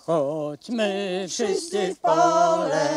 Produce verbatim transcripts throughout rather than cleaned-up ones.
Chodźmy wszyscy w pole,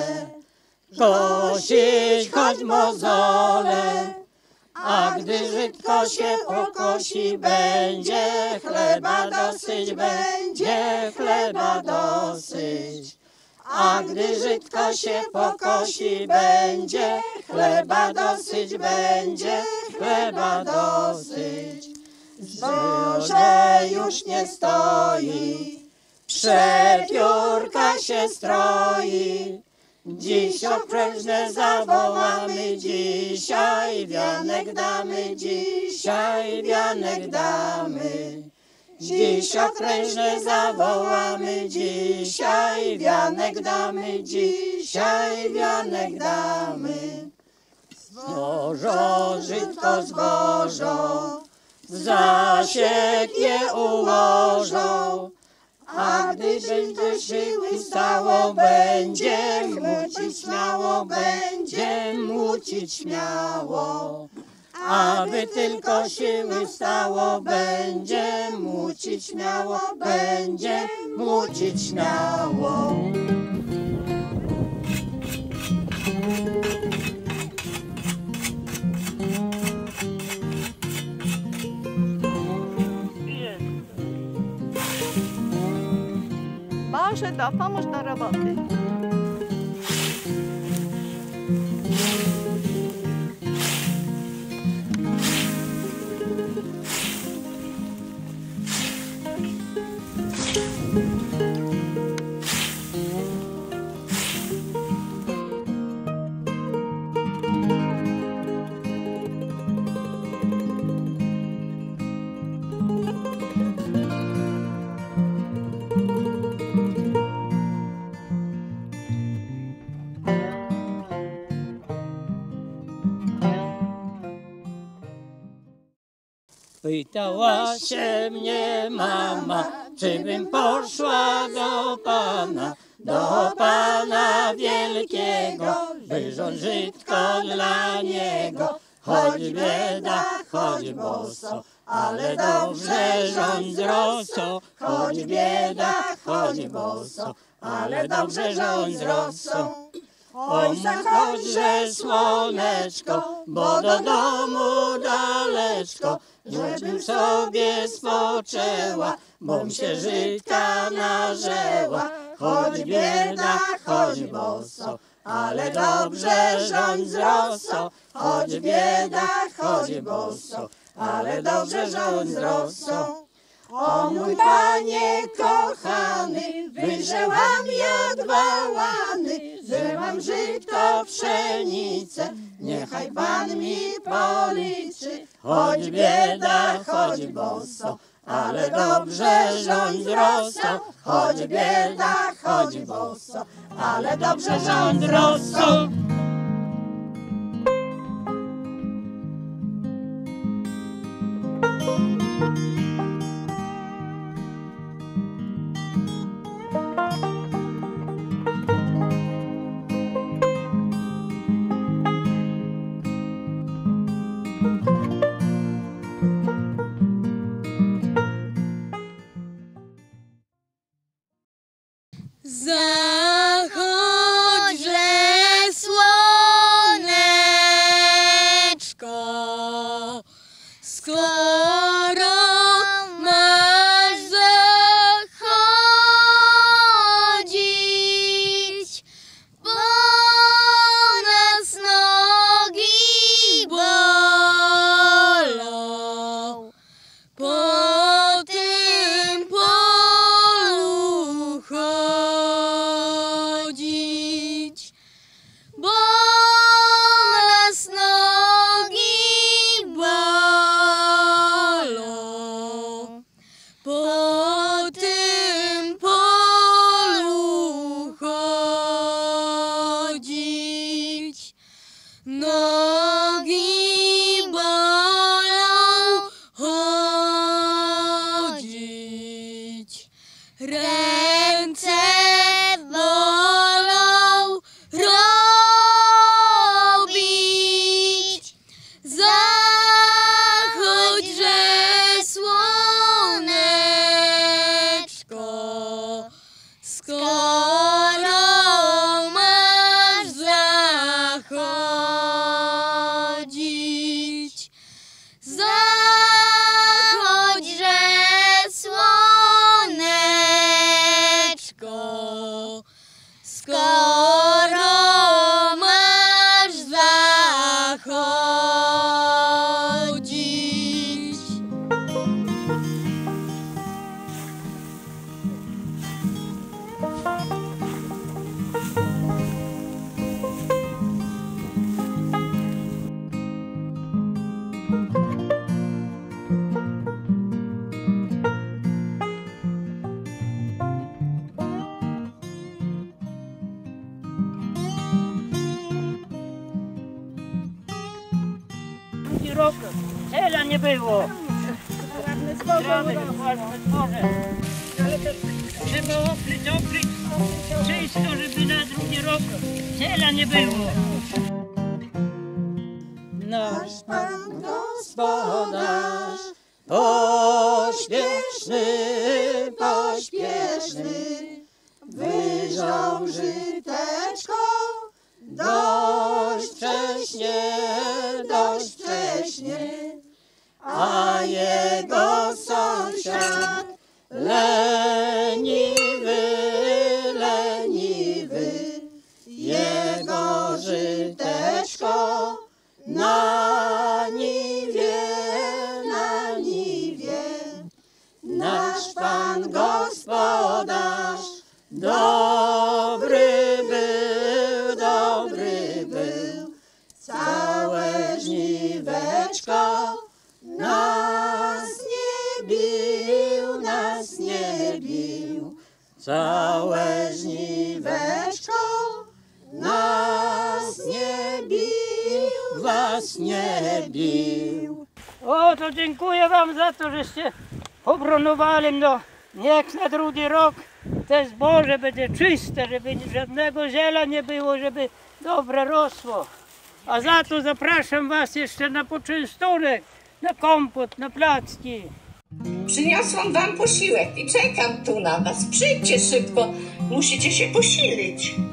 kosić choć mozole, a gdy żytko się pokosi, będzie chleba dosyć, będzie chleba dosyć. A gdy żytko się pokosi, będzie chleba dosyć, będzie chleba dosyć. Zboże już nie stoi, przepiórka się stroi. Dziś okrężne zawołamy, dzisiaj wianek damy, dzisiaj wianek damy. Dziś okrężne zawołamy, dzisiaj wianek damy, dzisiaj wianek damy. Zbożo, żytko zbożo, w zasiek je ułożą, a gdy będzie siły stało, będzie młócić śmiało, będzie młócić śmiało. Aby tylko siły stało, będzie młócić śmiało, będzie młócić śmiało. Boże, dopomóż do roboty. Pytała się mnie mama, czy bym poszła do Pana, do Pana wielkiego, wyrządź żytko dla Niego. Choć bieda, choć boso, ale dobrze rządź rosą. Choć bieda, choć boso, ale dobrze rządź rosą. Oj, zachodźże słoneczko, bo do domu daleczko, żebym sobie spoczęła, bom się żytka nażęła. Choć bieda, choć boso, ale dobrze rządź rosą. Choć bieda, choć boso, ale dobrze rządź rosą. O mój Panie kochany, wyżełam ja dwa łany, zełam żytko, pszenicę, niechaj Pan mi policzy. Choć bieda, choć boso, ale dobrze rządź rosą. Choć bieda, choć boso, ale dobrze rządź rosą. Zachodźże słoneczko, skoro masz zachodzić, bo nas nogi bolą. Po tym polu chodzić, bo nas nogi bolą. rok ziela nie było. Zdrowe, ładne zboże. Ale to trzeba okryć, okryć czysto, żeby na drugi rok ziela nie było. Nasz Pan gospodarz pośpieszny, pośpieszny, wyżął żyteczko dość wcześnie, dość wcześnie, a jego sąsiad leniwy, leniwy, jego żyteczko na niwie, na niwie. Nasz Pan gospodarz dobry był, dobry był, całe żniweczko nas nie bił, nas nie bił, całe żniweczko nas nie bił, was nie bił. O, to dziękuję wam za to, żeście obronowali, no niech na drugi rok te zboże będzie czyste, żeby żadnego ziela nie było, żeby dobre rosło. A za to zapraszam was jeszcze na poczęstunek, na kompot, na placki. Przyniosłam wam posiłek i czekam tu na was. Przyjdźcie szybko, musicie się posilić.